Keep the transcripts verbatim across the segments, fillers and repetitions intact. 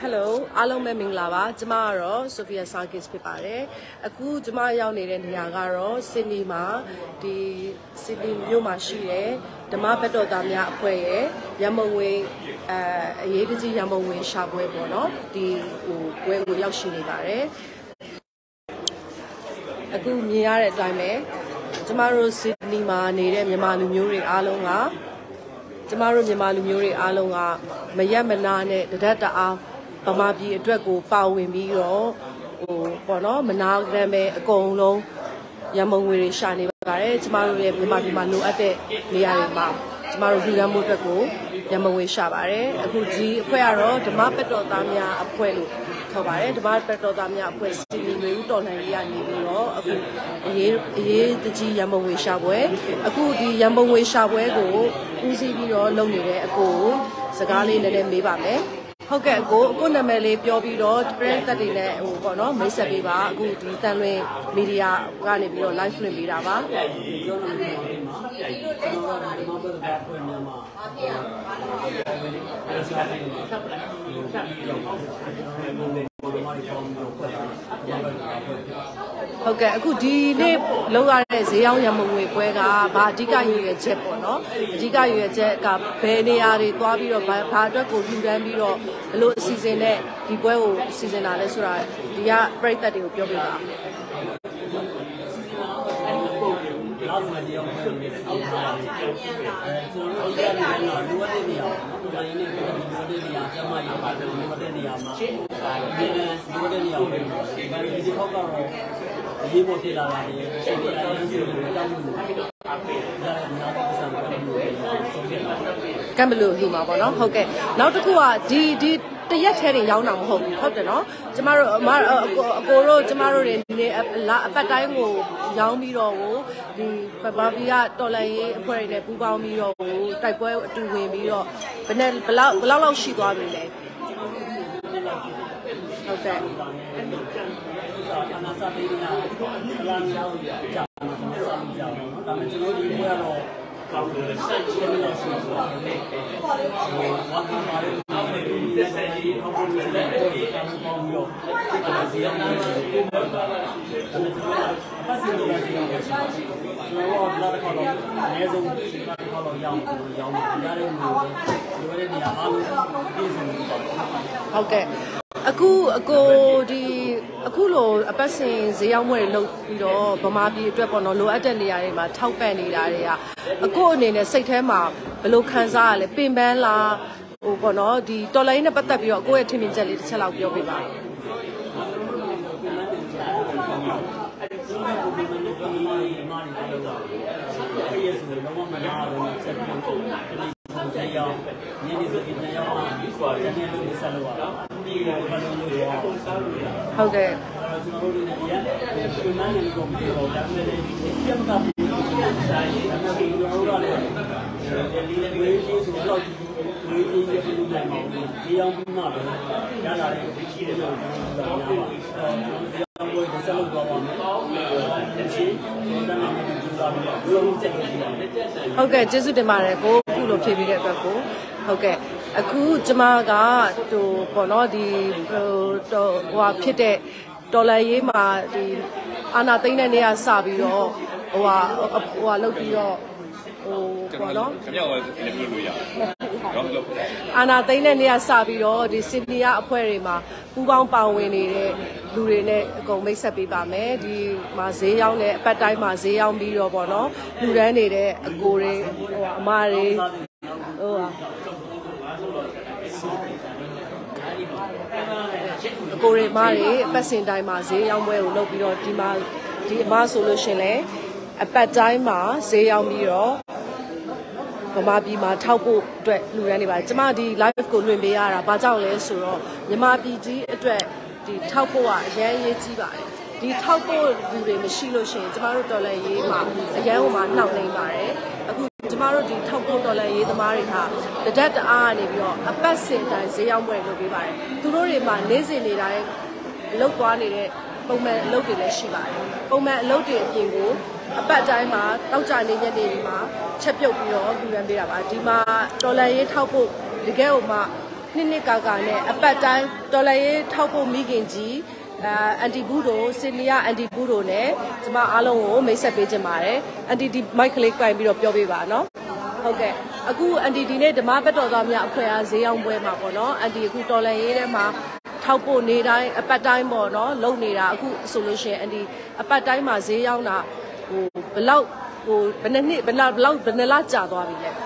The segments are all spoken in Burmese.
Hello အားလုံးပဲမင်္ဂလာပါကျမကတော့ Sophia Sarkis ဖြစ်ပါတယ်အခုကျမရောက်နေတဲ့နေရာကတော့ Sydney မှာဒီ Sydney မြို့မှာရှိတဲ့ဓမ္မဘက်တော်သားများအဖွဲ့ရဲ့ရမုံဝင်အဲအရေးတကြီးရမုံဝင်ရှာပွဲပေါ့နော်ဒီဟိုပွဲကိုရောက်ရှိနေပါတယ်အခုမြင်ရတဲ့အတိုင်းပဲကျမတို့ Sydney မှာနေတဲ့မြန်မာလူမျိုးတွေအားလုံးကကျမတို့မြန်မာလူမျိုးတွေအားလုံးကမရက်မနာနဲ့တဒတ်တအားဗမာပြည်အတွက်ကိုပါဝင်ပြီးတော့ဟိုပေါ့နော်မနာကြမ်းပဲအကုန်လုံးရမုံငွေတွေရှာနေပါတယ်ကျမတို့ရဲ့မြန်မာပြည်မှာလိုအပ်တဲ့နေရာတွေမှာကျမတို့လူရမှုအတွက်ကိုရမုံငွေရှာပါတယ်အခုဒီအဖွဲ့ကတော့ဓမ္မပတ်တော်သားများအဖွဲ့လို့ခေါ်ပါတယ်ဓမ္မပတ်တော်သားများအဖွဲ့စီမီငွေဦးတော်လှန်ရေးကနေပြီးတော့အခုအရေးအရေးတကြီးရမုံငွေရှာပွဲအခုဒီရမုံငွေရှာပွဲကိုဦးစီးပြီးတော့လုပ်နေတဲ့အကိုစကားလေးနည်းနည်းမေးပါမယ်ဟုတ်ကဲ့အခုအခုနာမည်လေးပြောပြီးတော့ brand တက်တွေနဲ့ဟိုပေါ့နော်မိတ်ဆက်ပေးပါအခုဒီတန်လွင်မီဒီယာကနေပြီးတော့ live လွှင့်ပေးတာပါပြောနေတယ်မှာကျွန်တော်ကဒီမှာဘယ်လိုဖွင့်နေမှာဟုတ်ကဲ့အခုဒီနေ့လောက်ရတဲ့ဈေးရောင်းရမုံငွေပွဲကဘာအဓိကရည်ရွယ်ချက်ပေါ့နော်အဓိကရည်ရွယ်ချက်ကဘယ်နေရာတွေသွားပြီးတော့ဘာအတွက်ကိုလှူဒန်းပြီးတော့ဘလို့အစီအစဉ်နဲ့ဒီပွဲကိုအစီအစဉ်တာလဲဆိုတာဒီကပရိသတ်တွေကိုပြောပြပါနောက်မှဒီအောင်ပြန်ပြီးတော့အောက်ထားတယ်အဲကျွန်တော်တို့ဒီကနေတော့လူဝတ်တဲ့နေရာပေါ့နော်ဒီကနေဒီလူဝတ်တဲ့နေရာကျမရပါတယ်လူဝတ်တဲ့နေရာမှာဒီနဲ့လူဝတ်တဲ့နေရာကိုဒီကနေဒီခေါက်ကတော့အရေးပေါ်ဖြစ်လာတာတွေရှင်ပြအရင်ကတောင်းလို့ကံဘလို့လူမှာပေါ့နော်ဟုတ်ကဲ့နောက်တစ်ခုကဒီဒီတရက်ထဲတွေရောင်းတာမဟုတ်ဘူးဟုတ်တယ်နော်ကျမတို့အမအကိုတို့ကျမတို့တွေနေအပတ်တိုင်းကိုရောင်းပြီးတော့ကိုဒီဘာဘီကတော်လန်ရေးအဖွဲ့တွေနဲ့ပူးပေါင်းပြီးတော့ကိုတိုက်ပွဲအတူဝင်ပြီးတော့ဘယ်နဲ့ဘလောက်ဘလောက်လောက်ရှိသွားပြီလဲဟုတ်ကဲ့အနာစာပေးနေတာအလားကြောင်းကြာမှာမစားဘူးကြာတော့ဒါပေမဲ့ကျွန်တော်ဒီပွဲကတော့ကောင်းတယ်ဆက်ချင်လို့ရှိတယ်ဟိုဝါကမားရဲ့ဒီသက်သက်ကြီးဟောပုံနဲ့လည်းတောင်းပေါင်းပြီးတော့ဒီစီအောင်နေတယ်ပတ်စီလိုလည်းစီအောင်ရှိတယ်ကျွန်တော်ကလာတဲ့ခါတော့အနည်းဆုံးဒီကခါတော့ရောင်းရောင်းရတဲ့မျိုးဒီဝဲတဲ့နေရာအားလုံးပြည့်စုံနေပါဟုတ်ကဲ့အခုအကိုဒီအခုလိုအပတ်စဉ်ဈေးရောက်မှုတွေလုပ်ပြီးတော့ဗမာပြည်အတွက်ပေါ့နော်လိုအပ်တဲ့နေရာတွေမှာထောက်ပံ့နေတာတွေကအကိုအနေနဲ့စိတ်ထဲမှာဘယ်လိုခံစားရလဲပင်ပန်းလားဟိုပေါ့နော်ဒီတော်လိုင်းနဲ့ပတ်သက်ပြီးတော့ကိုယ့်ရဲ့ထင်မြင်ချက်လေးတစ်ချက်လောက်ပြောပြပါဟုတ်ကဲ့ကျွန်တော်တို့ဒီရက်ဒီမန်းနေကိုပြီးတော့ဒါပေမဲ့ဒီကံကပြီးတော့ဆိုင်ဒါပေမဲ့ကျွန်တော်တို့လည်းဒီလေးဝေးကြီးဆိုတော့ဝေးကြီးရဲ့ပြည်နိုင်မှာဒီအောင်ပြီးမှပဲရလာတဲ့ဒီရှိတဲ့ကျွန်တော်တို့များပါအဲကျွန်တော်တို့ဆက်လုပ်သွားပါမယ်ဒီရှိဒီနာမည်ကိုကြိုးစားပြီးတော့လုံးချက်နေတယ်ဟုတ်ကဲ့ကျေးဇူးတင်ပါတယ်ကိုခုလိုဖြည့်ပေးတဲ့အတွက်ကိုဟုတ်ကဲ့အခုကျမကဟိုပေါ့နော်ဒီဟိုဟိုဟာဖြစ်တဲ့တော်လန်ရေးမှာဒီအာနာသိန်းတဲ့နေရာစပြီးတော့ဟိုဟာဟိုဟာလုပ်ပြီးတော့ဟိုပေါ့နော်ခင်ဗျားကလည်းပြုလို့ရတယ်နော်လုပ်အာနာသိန်းတဲ့နေရာစပြီးတော့ဒီစင်နီယာအဖွဲ့တွေမှာပူပေါင်းပါဝင်နေတဲ့လူတွေနဲ့အကုန်မိတ်ဆက်ပေးပါမယ်ဒီမှာဈေးရောက်တဲ့အပတ်တိုင်းမှာဈေးရောက်ပြီးတော့ပေါ့နော်လူတန်းနေတဲ့အကိုတွေဟိုအမတွေဟိုဟာအကိုတွေမားတွေအပတ်စဉ်တိုင်းမှာဈေးရောက်ပွဲကိုလုပ်ပြီးတော့ဒီမှာဒီအမဆိုလို့ရှင်လဲအပတ်တိုင်းမှာဈေးရောက်ပြီးတော့ဗမာပြည်မှာထောက်ဖို့အတွက်လူရန်နေပါတယ်ကျမဒီ live ကိုလွှင့်ပေးရတာဘာကြောင့်လဲဆိုတော့မြန်မာပြည်ကြီးအတွက်ဒီထောက်ဖို့ကအရန်ရေးကြီးပါတယ်ဒီထောက်ဖို့လူတွေမရှိလို့ရှိရင်ကျမတို့တော်လည်းရေးမှာအရန်ဟိုမှာနှောက်နေပါတယ်အခုကျမတို့ဒီထောက်ဖို့တော်လည်းရေးသမားတွေဟာတဒတ်တအားကနေပြီးတော့အပတ်စဉ်တိုင်းဈေးရောက်ပွဲလုပ်ပေးပါတယ်သူတို့တွေမှာနေ့စဉ်နေတိုင်းလောက်သွားနေတဲ့ပုံမှန်အလုပ်တွေလည်းရှိပါတယ်ပုံမှန်အလုပ်တွေအပြင်ကိုအပတ်တိုင်းမှာတောက်ကြနေညနေဒီမှာချက်ပြုတ်ပြီးတော့လူရန်ပေးတာပါဒီမှာတော်လန်ရေးထောက်ဖို့တကယ်ဟိုမှာနှစ်နှစ်ကာကာနဲ့အပတ်တိုင်းတော်လှန်ရေးထောက်ပို့မိခင်ကြီးအန်တီဘူးတို့စင်နီယာအန်တီဘူးတို့နဲ့ကျမအားလုံးကိုမိတ်ဆက်ပေးခြင်းပါတယ်အန်တီဒီမိုက်ကလေးကင်ပြီးတော့ပြောပေးပါနော်ဟုတ်ကဲ့အခုအန်တီဒီနေ့ဓမ္မဘက်တော်သားများအဖွဲ့အားဈေးရောင်းပွဲမှာပေါ့နော်အန်တီအခုတော်လှန်ရေးထဲမှာထောက်ပို့နေတိုင်းအပတ်တိုင်းပေါ့နော်လုံနေတာအခုဆိုလို့ရှိရင်အန်တီအပတ်တိုင်းမှာဈေးရောင်းတာဟိုဘလောက်ဟိုဘယ်နှစ်နှစ်ဘယ်လောက်ဘယ်လောက်ဘယ်နှစ်လကြာသွားပြီလဲ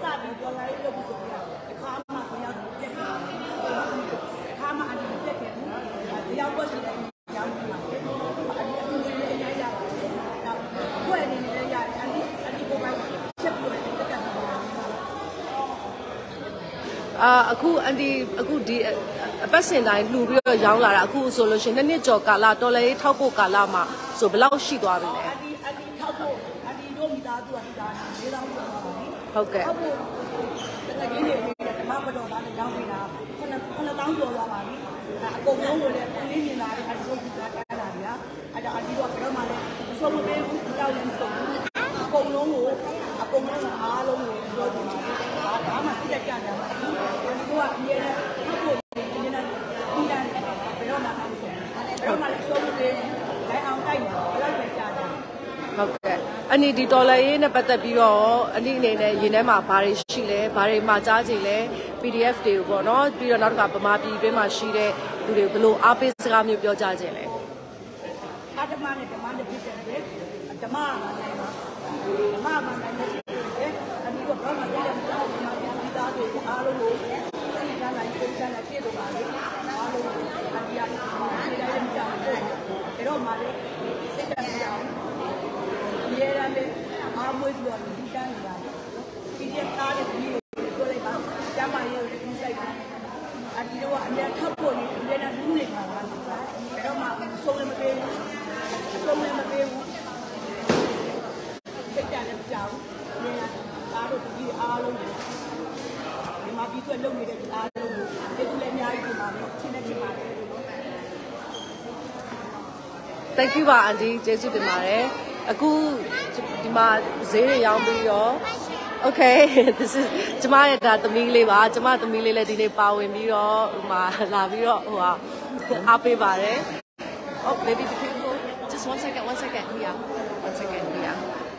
အာအခုအန်ဒီအခုဒီအပတ်စင်တိုင်းလှူပြီးတော့ရောင်းလာတာအခုဆိုလို့ရှိရင်နှစ်နှစ်ကျော်ကာလတော်လည်းထောက်ဖို့ကာလမှာဆိုဘယ်လောက်ရှိသွားပြီလဲအန်ဒီအန်ဒီထောက်ဖို့အန်ဒီတို့မိသားစုကဒီသားလေးလောင်းကျော်သွားပါပြီဟုတ်ကဲ့ထောက်ဖို့တကယ်ကြီးနေဓမ္မဘတော်သားနဲ့ရောင်းနေတာခုနခုနတောင်းကျော်သွားပါပြီအကုန်လုံးကိုလည်းအင်းလေးမြင်လာတဲ့အန်ဒီတို့ဒီသားတားလာပြီလားအဲ့ဒါအန်ဒီတို့ကတော့မှလည်းအဆုံးမပေးဘူးကြောက်လည်းမဆုံးဘူးအကုန်လုံးကိုအကုန်လုံးအားလုံးကိုပြောချင်ပါတယ်ဘာမှသိတတ်ကြတယ်မှာဒီကအမြဲတမ်းထောက်ဖို့ဒီနေ့ဒီတိုင်းဘယ်တော့မှမဆုံးဘယ်တော့မှလည်းဆုံးမပေးလိုက်အောင်တိုက်နေဘယ်လောက်ပဲကြားတယ်ဟုတ်ကဲ့အနီဒီဒေါ်လာရေးနဲ့ပတ်သက်ပြီးတော့အနီအနေနဲ့ရင်းထဲမှာဘာတွေရှိလဲဘာတွေမှာကြားကြည့်လဲ P D F တွေကိုပေါ့နော်ပြီးတော့နောက်တစ်ခါဗမာပြည်တွင်းမှာရှိတဲ့လူတွေဘယ်လိုအားပေးစကားမျိုးပြောကြခြင်းလဲအဓမ္မနဲ့ဓမ္မနဲ့ဖြစ်တယ်ဓမ္မမှာနိုင်ပါဓမ္မမှာနိုင်တယ်အနီကဘာမှမသိတဲ့ဓမ္မပြည်သားတွေအားလုံးကိုသိကြလိုက်သိကြလိုက်ပြည့်စုံပါလေအားလုံးကိုအတရားနဲ့ဒီတိုင်းမကြောက်ဘူးဒါတော့မှလည်းစိတ်ဓာတ်မကြောက်အများအားဖြင့်အားမွေးပြီးတော့ဒီတန်းနေတာဒီပြသားတဲ့ဒီကိုပြောလိုက်ပါကျမရေကိုလည်းဒီဆိုင်ပါအဒီတော့အများထပ်ဖို့နေအများနဲ့လူးနေတာပါဒါတော့မှဆုံးလည်းမပေးဘူးဆုံးလည်းမပေးဘူးစိတ်ဓာတ်လည်းမကြောက်ဘူးအားတို့ဒီအားလုံးဒီမှာပြီးတော့လုံနေတဲ့အားလုံးကိုဒီလိုလည်းအများကြီးပြင်ပါမယ်ချင်းနဲ့ပြင်ပါတယ်လို့ Thank you ပါအန်တီကျေးဇူးတင်ပါတယ်အခုဒီမှာဈေးတွေရောင်းပြီးတော့ Okay this is ကျမရဲ့ဒါသမီးလေးပါကျမသမီးလေးလည်းဒီနေ့ပါဝင်ပြီးတော့ဟိုမှာလာပြီးတော့ဟိုဟာအားပေးပါတယ် Oh baby be careful just one second one second here one second here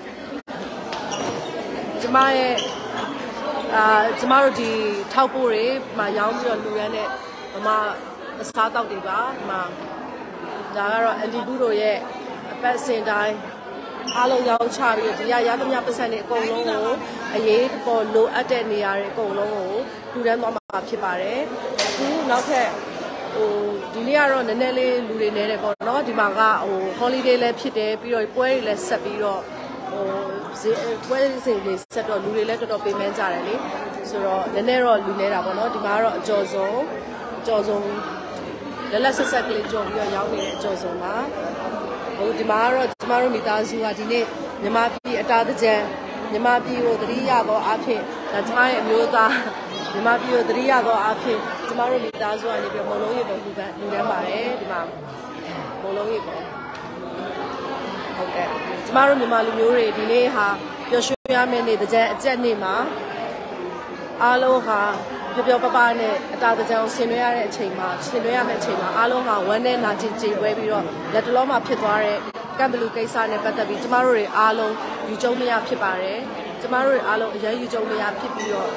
ကျမရဲ့အာကျမတို့ဒီထောက်ပို့တွေမှာရောင်းပြီးတော့လူရမ်းတဲ့ဗမာအစားတောက်တွေပါဒီမှာဒါကတော့အန်တီဘူးတို့ရဲ့အပတ်စဉ်တိုင်းအားလုံးရောင်းချပြီးဒီရရသမျှပတ်စံတွေအကုန်လုံးကိုအရေးပေါ်လိုအပ်တဲ့နေရာတွေအကုန်လုံးကိုလူတန်းသွားမှာဖြစ်ပါတယ်အခုနောက်ထပ်ဟိုဒီနေ့ကတော့နည်းနည်းလေးလူတွေနေတယ်ပေါ့နော်ဒီမှာကဟို holiday လည်းဖြစ်တယ်ပြီးတော့ပွဲတွေလည်းဆက်ပြီးတော့ဟိုပွဲစဉ်လေးဆက်တော့လူတွေလည်းတော်တော်ပေးမန်းကြတယ်လေဆိုတော့နည်းနည်းတော့လူနေတာပေါ့နော်ဒီမှာကတော့အကျော်ဆုံးအကျော်ဆုံးလက်လက်ဆက်ဆက်ကလေးကြော်ပြီးတော့ရောင်းနေတဲ့အကျော်ဆုံးပါဟိုဒီမှာကတော့ကျမတို့မိသားစုကဒီနေ့မြမပြည်အတားတကြံမြမပြည်ကိုသတိရသောအားဖြင့်ဒါကျမရဲ့အမျိုးသားမြမပြည်ကိုသတိရသောအားဖြင့်ကျမတို့မိသားစုကနေပြီးမုံလုံးရေပေါ်လူကလူတန်းပါတယ်ဒီမှာမုံလုံးရေပေါ်ဟုတ်ကဲ့ကျမတို့မြန်မာလူမျိုးတွေဒီနေ့ဟာပျော်ရွှင်ရမယ့်နေ့တကြံအကျက်နေ့မှာအားလုံးဟာပျော်ပျော်ပပနဲ့အတာတကြံကိုဆင်နွှဲရတဲ့အချိန်မှာဆင်နွှဲရမယ့်အချိန်မှာအားလုံးဟာဝမ်းနဲ့နာကျင်ကြေပွဲပြီးတော့လက်တလုံးမှာဖြစ်သွားတဲ့ကံဘလူကိစ္စနဲ့ပတ်သက်ပြီးကျမတို့တွေအားလုံးယူကျုံမရဖြစ်ပါတယ်ကျမတို့တွေအားလုံးအရင်ယူကျုံမရဖြစ်ပြီးတော့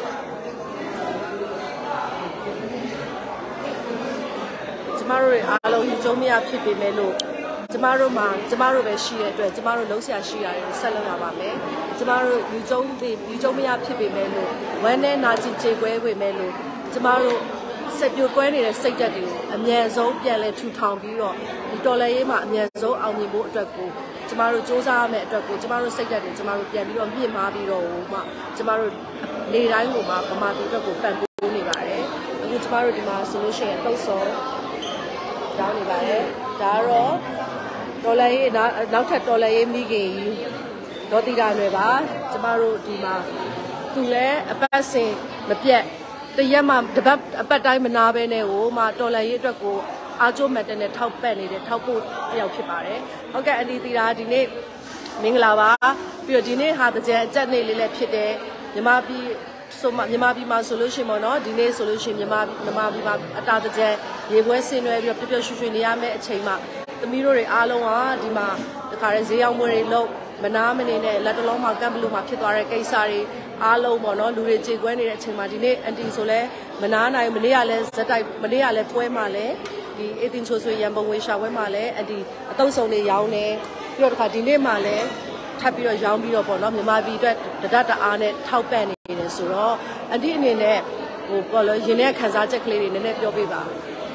ကျမတို့တွေအားလုံးယူကျုံမရဖြစ်ပေမဲ့လို့ကျမတို့မှာကျမတို့ပဲရှိတဲ့အတွက်ကျမတို့လုံးဆရာရှိရတယ်ဆက်လုပ်ရပါမယ်ကျမတို့ယူကျုံယူကျုံမရဖြစ်ပေမဲ့လို့ဝမ်းနဲ့နာကျင်ကြေပွဲဝင်မဲ့လို့ကျမတို့စက်ပြိုကွဲနေတဲ့စိတ်ဓာတ်တွေကိုအမြန်ဆုံးပြန်လဲထူထောင်ပြီးတော့ဒီတော်လှန်ရေးမှာအမြန်ဆုံးအောင်မြင်ဖို့အတွက်ကိုကျမတို့စ조사ရမယ့်အတွက်ကိုကျမတို့စိတ်ဓာတ်တွေကျမတို့ပြန်ပြီးတော့မြင့်မားပြီးတော့မှကျမတို့နေတိုင်းကိုမှဗမာပြည်အတွက်ကိုပံ့ပိုးနေပါတယ်အခုကျမတို့ဒီမှာဆိုလို့ရှိရင်တုတ်စောတောင်းနေပါတယ်ဒါကတော့တော်လှန်ရေးနောက်ထပ်တော်လှန်ရေးမိခင်ကြီးဒေါ်တီတာတွေပါကျမတို့ဒီမှာသူလည်းအပတ်စဉ်မပြတ်တရက်မှတပတ်အပတ်တိုင်းမနာဘဲနဲ့ဟိုမှတော်လှန်ရေးအတွက်ကိုအားကျိုးမှတ်တဲ့နဲ့ထောက်ပံ့နေတဲ့ထောက်ပို့တယောက်ဖြစ်ပါတယ်ဟုတ်ကဲ့အန်တီတီတာဒီနေ့မင်္ဂလာပါပြီးတော့ဒီနေ့ဟာတကြံအကြက်နေ့လေးလည်းဖြစ်တယ်မြမပြည်ဆိုမှမြန်မာပြည်မှာဆိုလို့ရှိရင်ပေါ့နော်ဒီနေ့ဆိုလို့ရှိရင်မြန်မာမြန်မာပြည်မှာအတားတကြရေပွဲဆင်းနွှဲပြီးတော့ပြပြရွှွှွှနေရမယ့်အချိန်မှာသမီးတို့တွေအားလုံးကဒီမှာတခါတည်းဈေးရောက်ပွဲတွေလုပ်မနာမနေနဲ့လက်တလုံးမှာကမ်ဘလူးမှာဖြစ်သွားတဲ့ကိစ္စတွေအားလုံးပေါ့နော်လူတွေကြေကွဲနေတဲ့အချိန်မှာဒီနေ့အန်တီဆိုလဲမနာနိုင်မနေ့ကလည်းဇက်တိုက်မနေ့ကလည်းပွဲမှာလည်းဒီအေတင်ချိုဆွေရန်ပုံငွေရှာပွဲမှာလည်းအန်တီအတုံးစုံတွေရောင်းနေပြီးတော့တခါဒီနေ့မှာလည်းထပ်ပြီးတော့ရောင်းပြီးတော့ပေါ့နော်မြန်မာပြည်အတွက်တဒတ်တအားနဲ့ထောက်ပံ့နေတယ်ဆိုတော့အန်တီအနေနဲ့ဟိုပေါ့လို့ရင်ထဲခံစားချက်ကလေးတွေနည်းနည်းပြောပြပါ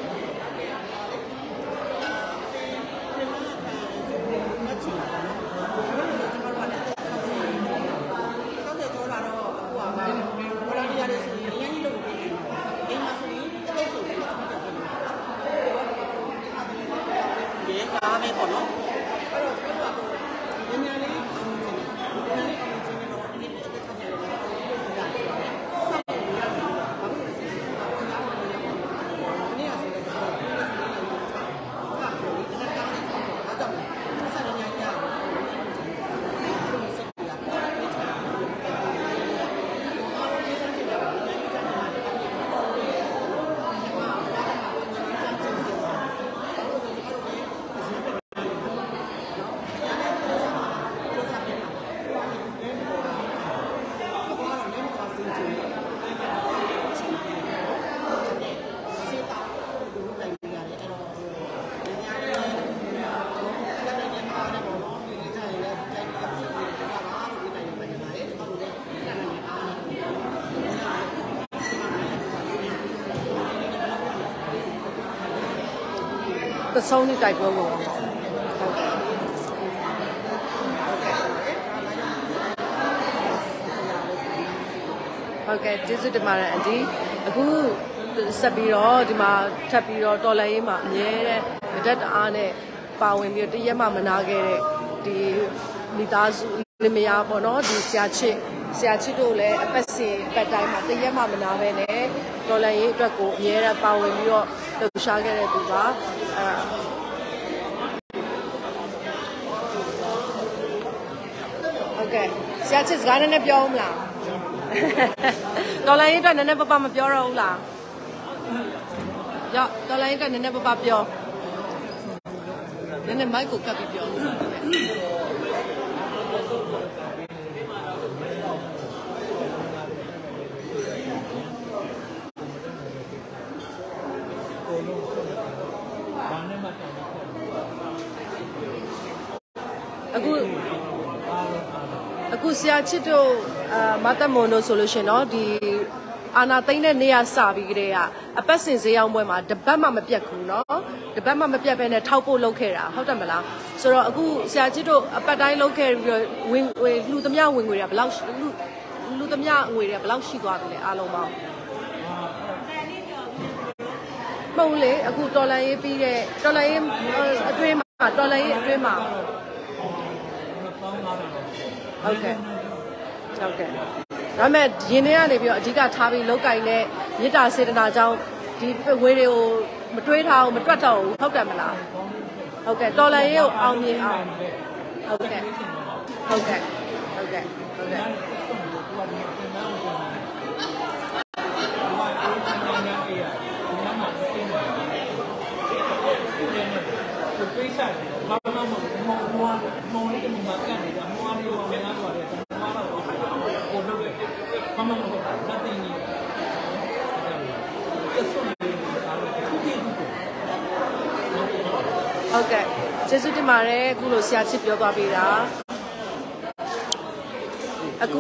The Sony type logo. Okay, this is the Mara Andy. Who Sabiro, the Ma Tapiro, Tolaima, Yere, the dead Arne, Pawin, the Yama Manage, the Mitas, Limia Bono, the Siachi, Siachidole, a Pessi, Bedtime, the Yama Manave, Tolai, Draco, Yera, Pawin, the Shagare Duva. Okay. ဆရာချစ်စကားနဲ့ပြောဦးမလားတော်လိုင်းအတွက်နည်းနည်းပပမပြောတော့ဘူးလားရောတော်လိုင်းအတွက်နည်းနည်းပပပြောနည်းနည်းမိုက်ကိုကပ်ပြီးပြောအခုအခုဆရာချစ်တို့အာမတ်တမွန်တို့ဆိုလို့ရှင်เนาะဒီအာနာသိန်းတဲ့နေရာစပြီးကြတဲ့ကအပတ်စဉ်ဈေးရောက်ပွဲမှာတပတ်မှမပြတ်ဘူးเนาะတပတ်မှမပြတ်ဘဲနဲ့ထောက်ဖို့လုပ်ခဲ့တာဟုတ်တယ်မလားဆိုတော့အခုဆရာချစ်တို့အပတ်တိုင်းလုပ်ခဲ့ပြီးတော့ဝင်လူသမျှဝင်ငွေတွေကဘယ်လောက်လူလူသမျှငွေတွေကဘယ်လောက်ရှိသွားပြီလဲအားလုံးပေါင်းမဟုတ်လေအခုတော်လန်ရေးပြီးတဲ့တော်လန်ရေးအတွင်းမှာတော်လန်ရေးအတွင်းမှာဟုတ်ကဲ့ဟုတ်ကဲ့ဒါပေမဲ့ရင်းနေရနေပြီးတော့အဓိကထားပြီးလောက်ကင်နဲ့မေတ္တာစေတနာကြောင့်ဒီဝေတွေကိုမတွေးထားအောင်မတွက်တော့ဘူးဟုတ်တယ်မလားဟုတ်ကဲ့တော်လန်ရေးကိုအောင်မြင်အောင်ဟုတ်ကဲ့ဟုတ်ကဲ့ဟုတ်ကဲ့ဟုတ်ကဲ့ပေးစားတယ်ဘာမှမဟုတ်ဘူးမောင်မောင်မောင်လေးကမှမကန်နေတာမောင်လေးကလည်းငါ့ဘာလဲမောင်လာတော့ကိုလုပ်တယ်ဘာမှမဟုတ်ဘူး nothing နေတယ်ဆိုတော့ဟုတ်ကဲ့ကျေးဇူးတင်ပါတယ်အခုလိုဆရာချစ်ပြောသွားပေးတာအခု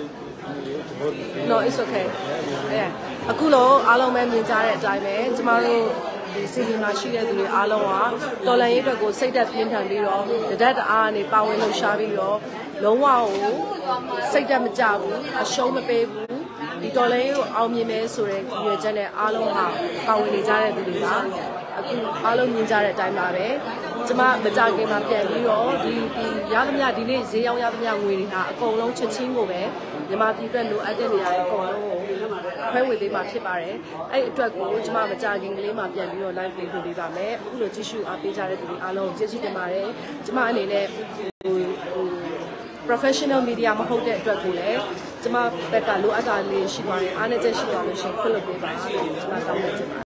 no it's okay အခုလိုအားလုံးပဲမြင်ကြတဲ့အတိုင်းပဲကျမတို့ဒီစီနီမှာရှိတဲ့သူတွေအားလုံးကတော်လန်ရေးအတွက်ကိုစိတ်သက်ပြင်းထန်ပြီးတော့တဒတ်တအားနဲ့ပါဝင်လှုပ်ရှားပြီးတော့လုံးဝကိုစိတ်သက်မကြဘူးအရှုံးမပေးဘူးဒီတော်လန်ရေးကိုအောင်မြင်မယ်ဆိုတဲ့ရည်ရွယ်ချက်နဲ့အားလုံးဟာပါဝင်နေကြတဲ့သူတွေကအခုအားလုံးမြင်ကြတဲ့အတိုင်းပါပဲကျမမကြခင်မှာပြန်ပြီးတော့ဒီဒီရသမျှဒီနေ့ဈေးရောက်ရသမျှငွေတွေဟာအကုန်လုံးချက်ချင်းကိုပဲမြန်မာပြည်အတွက်လိုအပ်တဲ့နေရာတွေအကုန်လုံးကိုခွဲဝေပေးမှာဖြစ်ပါတယ်အဲ့အတွက်ကိုကျမမကြခင်ကလေးမှာပြန်ပြီးတော့ live လေးလုပ်ပေးပါမယ်အခုလိုကြည့်ရှုအားပေးကြတဲ့သူတွေအားလုံးကျေးဇူးတင်ပါတယ်ကျမအနေနဲ့ဟိုဟို professional media မဟုတ်တဲ့အတွက်ကိုလည်းကျမဘက်ကလိုအပ်တာလေးရှိပါတယ်အားနည်းချက်ရှိသွားလို့ရှိရင်ခွင့်လွှတ်ပေးပါကျွန်မတောင်းနေချင်ပါတယ်